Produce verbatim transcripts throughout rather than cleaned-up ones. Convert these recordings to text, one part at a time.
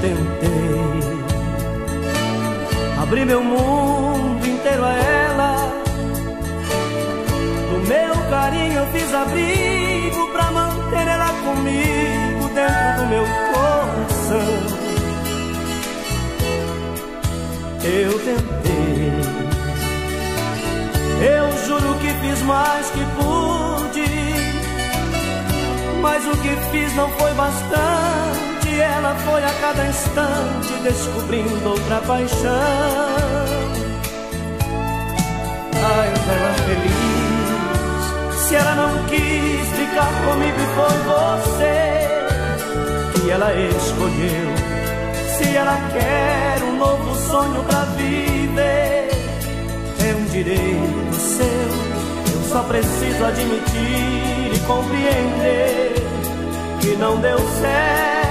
tentei abrir meu mundo inteiro a ela. Do meu carinho eu fiz abrigo pra manter ela comigo dentro do meu coração. Eu tentei, eu juro que fiz mais que pude, mas o que fiz não foi bastante. Ela foi a cada instante descobrindo outra paixão. Ai, ela feliz, se ela não quis ficar comigo e foi você que ela escolheu. Se ela quer um novo sonho pra viver, é um direito seu. Eu só preciso admitir e compreender que não deu certo.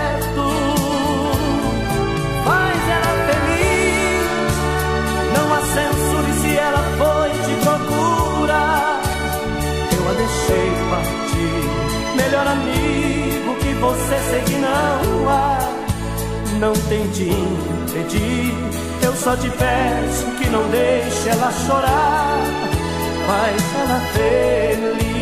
Faz ela feliz, não a censure se ela foi te procurar. Eu a deixei partir, melhor amigo que você seguir não há. Não tente impedir, eu só te peço que não deixe ela chorar. Faz ela feliz.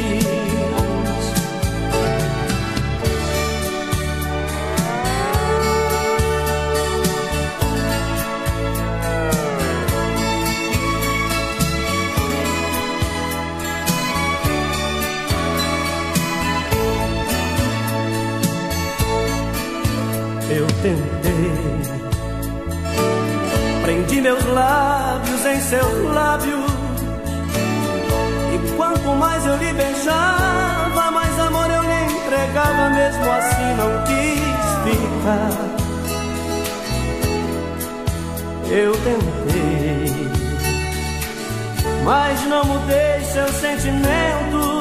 Eu tentei, prendi meus lábios em seus lábios, e quanto mais eu lhe beijava, mais amor eu lhe entregava. Mesmo assim não quis ficar. Eu tentei, mas não mudei seus sentimentos.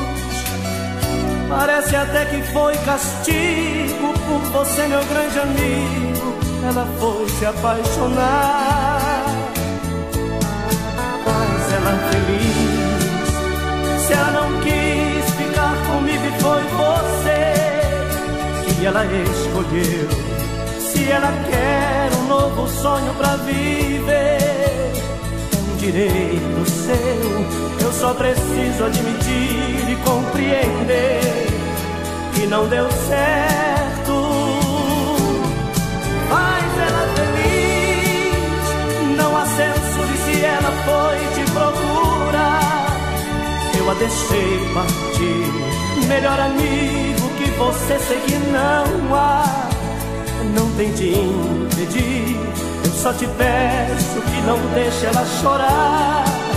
Parece até que foi castigo por você, meu grande amigo. Ela foi se apaixonar. Faz ela feliz, se ela não quis ficar comigo e foi você que ela escolheu. Se ela quer um novo sonho pra viver, é um direito seu. Eu só preciso admitir e compreender que não deu certo. Faz ela feliz, não a censure se ela foi te procurar. Eu a deixei partir, melhor amigo que você seguir não há. Não tente impedir, eu só te peço que não deixe ela chorar.